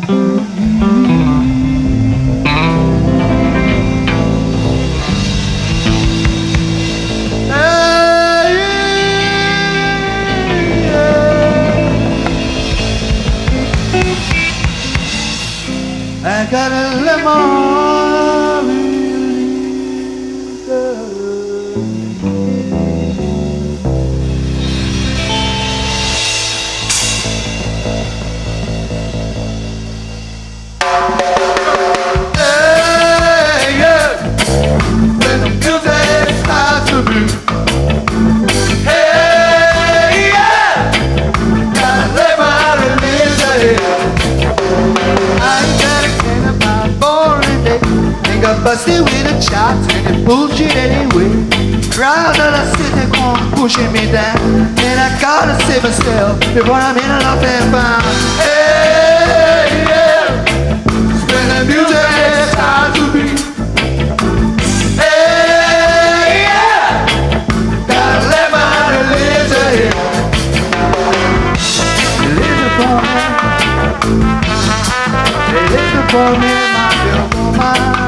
I got a lemon. Hey, yeah. When the music starts to move. Hey, yeah. Got a lemon in the head. Got busted with the chops and the bullshit anyway. Crowd that I sit there going pushing me down, and I gotta save myself before I'm in a lost and found. Hey, yeah, when the music starts to beat. Hey, yeah, gotta let my lives ahead. Listen for me, listen for me, my beautiful mind.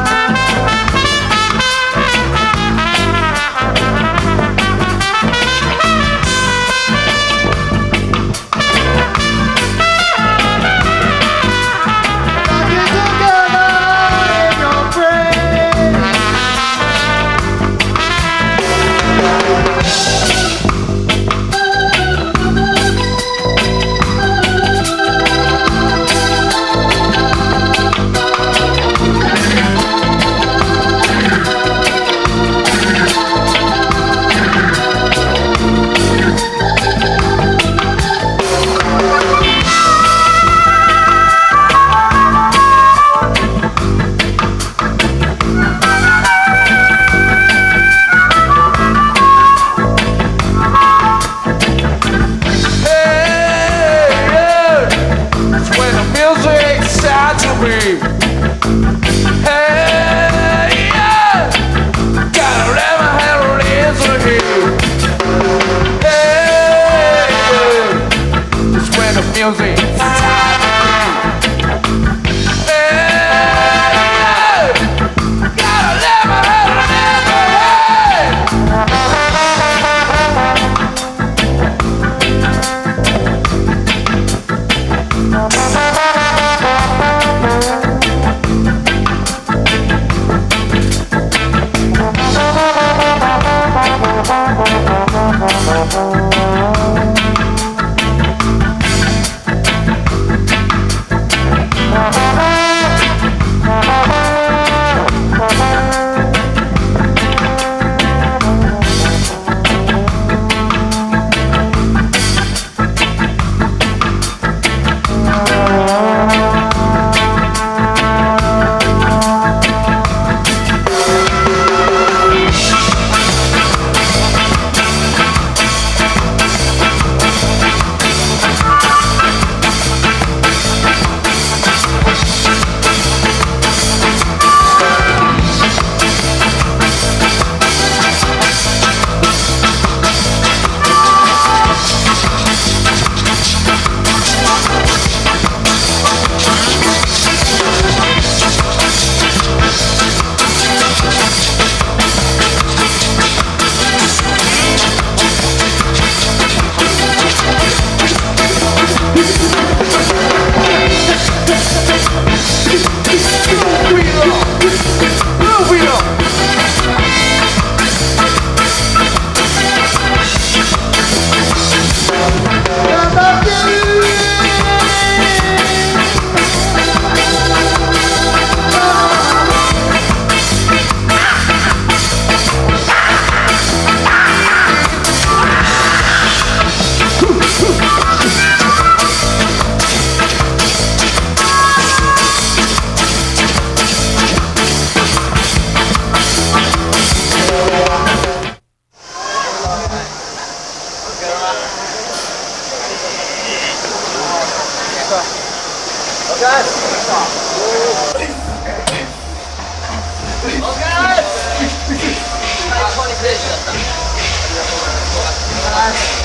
Okay.